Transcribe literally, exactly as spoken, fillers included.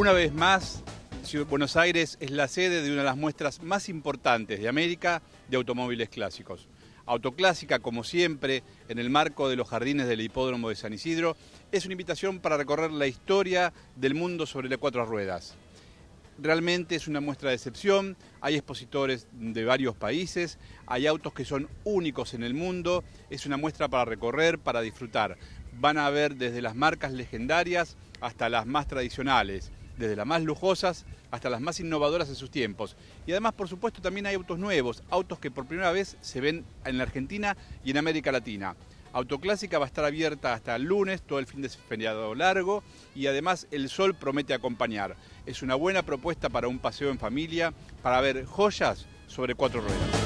Una vez más, Buenos Aires es la sede de una de las muestras más importantes de América de automóviles clásicos. Autoclásica, como siempre, en el marco de los jardines del Hipódromo de San Isidro, es una invitación para recorrer la historia del mundo sobre las cuatro ruedas. Realmente es una muestra de excepción, hay expositores de varios países, hay autos que son únicos en el mundo, es una muestra para recorrer, para disfrutar. Van a ver desde las marcas legendarias hasta las más tradicionales, desde las más lujosas hasta las más innovadoras en sus tiempos. Y además, por supuesto, también hay autos nuevos, autos que por primera vez se ven en la Argentina y en América Latina. Autoclásica va a estar abierta hasta el lunes, todo el fin de feriado largo, y además el sol promete acompañar. Es una buena propuesta para un paseo en familia, para ver joyas sobre cuatro ruedas.